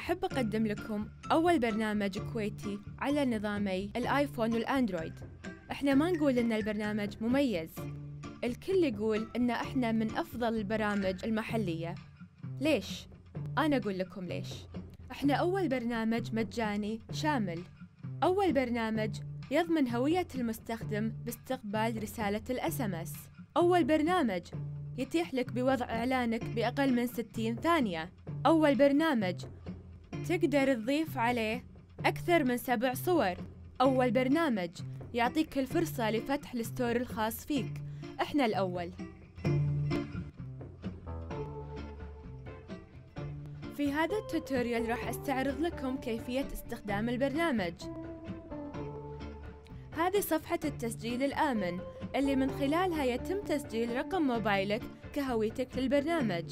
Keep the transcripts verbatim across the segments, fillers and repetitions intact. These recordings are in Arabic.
أحب أقدم لكم أول برنامج كويتي على نظامي الآيفون والأندرويد. إحنا ما نقول إن البرنامج مميز، الكل يقول إن إحنا من أفضل البرامج المحلية. ليش؟ أنا أقول لكم ليش. إحنا أول برنامج مجاني شامل، أول برنامج يضمن هوية المستخدم باستقبال رسالة الإس إم إس، أول برنامج يتيح لك بوضع إعلانك بأقل من ستين ثانية، أول برنامج تقدر تضيف عليه أكثر من سبع صور، أول برنامج يعطيك الفرصة لفتح الستور الخاص فيك. إحنا الأول. في هذا التوتوريال راح أستعرض لكم كيفية استخدام البرنامج. هذه صفحة التسجيل الآمن اللي من خلالها يتم تسجيل رقم موبايلك كهويتك للبرنامج.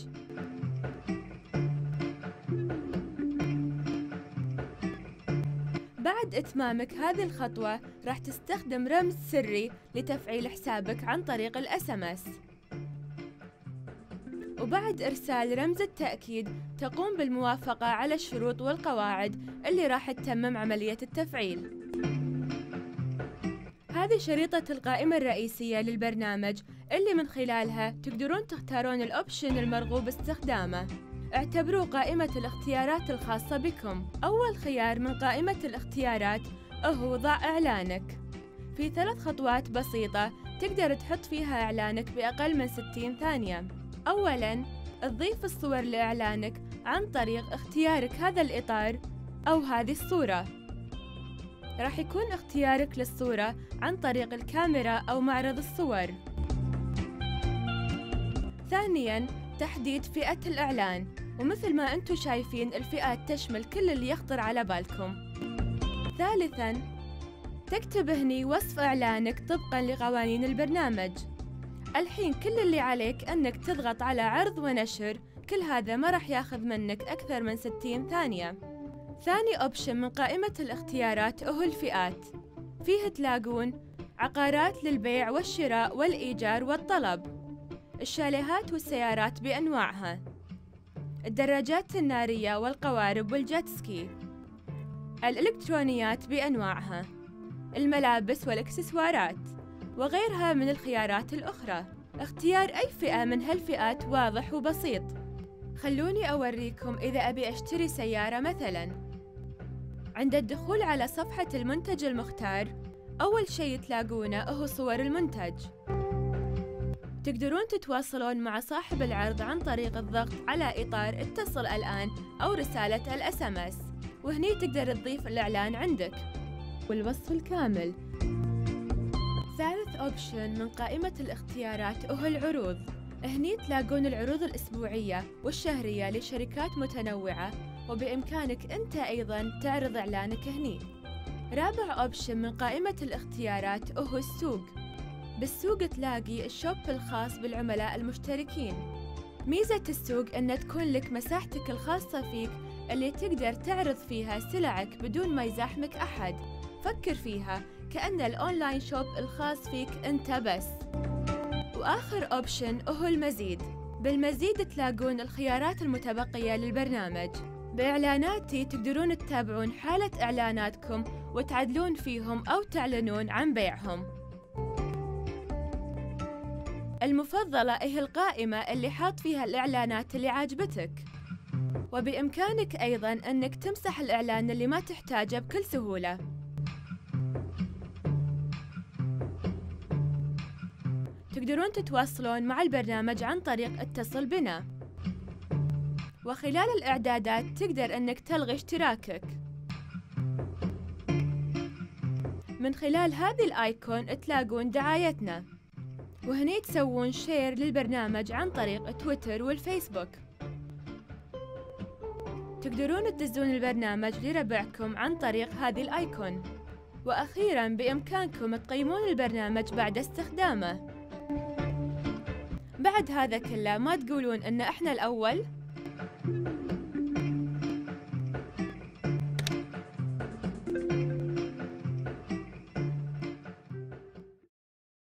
بعد إتمامك هذه الخطوة راح تستخدم رمز سري لتفعيل حسابك عن طريق الإس إم إس، وبعد إرسال رمز التأكيد تقوم بالموافقة على الشروط والقواعد اللي راح تتمم عملية التفعيل. هذه شريطة القائمة الرئيسية للبرنامج اللي من خلالها تقدرون تختارون الأوبشن المرغوب استخدامه. اعتبروه قائمة الاختيارات الخاصة بكم. أول خيار من قائمة الاختيارات هو ضع إعلانك. في ثلاث خطوات بسيطة تقدر تحط فيها إعلانك بأقل من ستين ثانية. أولاً، تضيف الصور لإعلانك عن طريق اختيارك هذا الإطار أو هذه الصورة. راح يكون اختيارك للصورة عن طريق الكاميرا أو معرض الصور. ثانياً، تحديد فئة الإعلان، ومثل ما أنتم شايفين الفئات تشمل كل اللي يخطر على بالكم. ثالثاً، تكتب هني وصف إعلانك طبقاً لقوانين البرنامج. الحين كل اللي عليك أنك تضغط على عرض ونشر، كل هذا ما راح ياخذ منك أكثر من ستين ثانية. ثاني أوبشن من قائمة الاختيارات هو الفئات. فيه تلاقون عقارات للبيع والشراء والإيجار والطلب، الشاليهات والسيارات بأنواعها، الدراجات النارية والقوارب والجيت سكي، الإلكترونيات بأنواعها، الملابس والإكسسوارات، وغيرها من الخيارات الأخرى. اختيار أي فئة من هالفئات واضح وبسيط. خلوني أوريكم إذا أبي أشتري سيارة مثلاً. عند الدخول على صفحة المنتج المختار، أول شيء تلاقونه هو صور المنتج. تقدرون تتواصلون مع صاحب العرض عن طريق الضغط على إطار اتصل الآن أو رسالة الإس إم إس، وهني تقدر تضيف الإعلان عندك والوصف الكامل. ثالث أوبشن من قائمة الاختيارات هو العروض. هني تلاقون العروض الأسبوعية والشهرية لشركات متنوعة، وبإمكانك أنت أيضاً تعرض إعلانك هني. رابع أوبشن من قائمة الاختيارات هو السوق. بالسوق تلاقي الشوب الخاص بالعملاء المشتركين. ميزة السوق أن تكون لك مساحتك الخاصة فيك اللي تقدر تعرض فيها سلعك بدون ما يزاحمك أحد. فكر فيها كأن الأونلاين شوب الخاص فيك أنت بس. وآخر أوبشن هو المزيد. بالمزيد تلاقون الخيارات المتبقية للبرنامج. بإعلاناتي تقدرون تتابعون حالة إعلاناتكم وتعدلون فيهم أو تعلنون عن بيعهم. المفضلة هي القائمة اللي حاط فيها الإعلانات اللي عاجبتك، وبإمكانك أيضاً أنك تمسح الإعلان اللي ما تحتاجه بكل سهولة. تقدرون تتواصلون مع البرنامج عن طريق اتصل بنا، وخلال الإعدادات تقدر أنك تلغي اشتراكك. من خلال هذه الآيكون تلاقون دعايتنا، وهني تسوون شير للبرنامج عن طريق تويتر والفيسبوك. تقدرون تدزون البرنامج لربعكم عن طريق هذه الآيكون. وأخيراً بإمكانكم تقيمون البرنامج بعد استخدامه. بعد هذا كله ما تقولون إن إحنا الأول؟